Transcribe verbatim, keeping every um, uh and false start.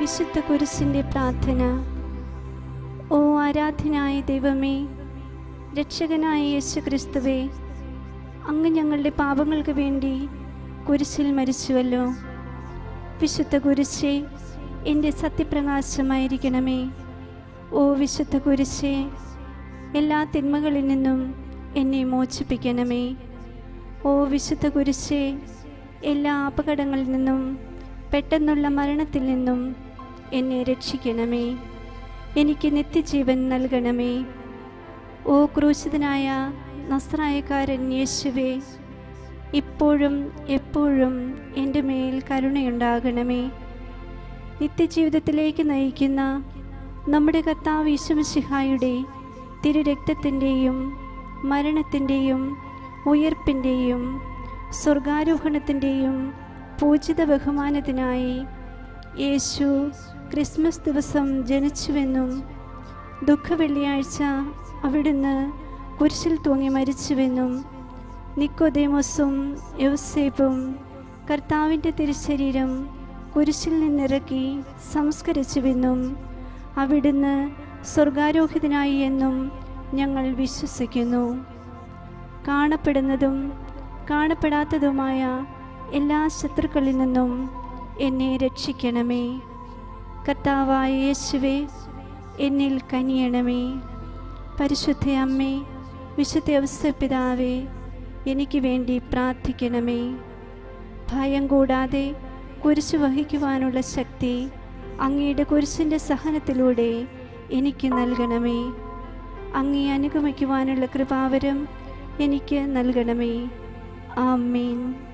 വിശുദ്ധ കുരിശിൻ്റെ പ്രാർത്ഥന. ഓ ആരാധനായ ദൈവമേ, രക്ഷകനായ യേശുക്രിസ്തുവേ, അങ്ങ് ഞങ്ങളുടെ പാപങ്ങൾക്ക് വേണ്ടി കുരിശിൽ മരിച്ചുവല്ലോ. വിശുദ്ധ കുരിശേ, എൻ്റെ സത്യപ്രകാശമായിരിക്കണമേ. ഓ വിശുദ്ധ കുരിശേ, എല്ലാ തിന്മകളിൽ നിന്നും എന്നെ മോചിപ്പിക്കണമേ. ഓ വിശുദ്ധ കുരിശേ, എല്ലാ അപകടങ്ങളിൽ നിന്നും പെട്ടെന്നുള്ള മരണത്തിൽ നിന്നും എന്നെ രക്ഷിക്കണമേ. എനിക്ക് നിത്യജീവൻ നൽകണമേ. ഓ ക്രൂശിതനായ നസ്രായക്കാരൻ യേശുവേ, ഇപ്പോഴും എപ്പോഴും എൻ്റെ മേൽ കരുണയുണ്ടാകണമേ. നിത്യജീവിതത്തിലേക്ക് നയിക്കുന്ന നമ്മുടെ കർത്താവ് യേശുമിശിഹായുടെ തിരുരക്തത്തിൻ്റെയും മരണത്തിൻ്റെയും ഉയർപ്പിൻ്റെയും സ്വർഗാരോഹണത്തിൻ്റെയും പൂജിത ബഹുമാനത്തിനായി യേശു ക്രിസ്മസ് ദിവസം ജനിച്ചുവെന്നും ദുഃഖവെള്ളിയാഴ്ച അവിടുന്ന് കുരിശിൽ തൂങ്ങി മരിച്ചുവെന്നും നിക്കോദേമോസും യൗസേപ്പും കർത്താവിൻ്റെ തിരുശരീരം കുരിശിൽ നിന്നിറക്കി സംസ്കരിച്ചുവെന്നും അവിടുന്ന് സ്വർഗാരോഹിതനായി എന്നും ഞങ്ങൾ വിശ്വസിക്കുന്നു. കാണപ്പെടുന്നതും കാണപ്പെടാത്തതുമായ എല്ലാ ശത്രുക്കളിൽ നിന്നും എന്നെ രക്ഷിക്കണമേ. കർത്താവായ യേശുവേ, എന്നിൽ കനിയണമേ. പരിശുദ്ധ അമ്മേ, വിശുദ്ധ ഔസേപ്പിതാവേ, എനിക്ക് വേണ്ടി പ്രാർത്ഥിക്കണമേ. ഭയം കൂടാതെ കുരിശ് വഹിക്കുവാനുള്ള ശക്തി അങ്ങയുടെ കുരിശിൻ്റെ സഹനത്തിലൂടെ എനിക്ക് നൽകണമേ. അങ്ങയെ അനുഗമിക്കുവാനുള്ള കൃപാവരം എനിക്ക് നൽകണമേ. ആമേൻ.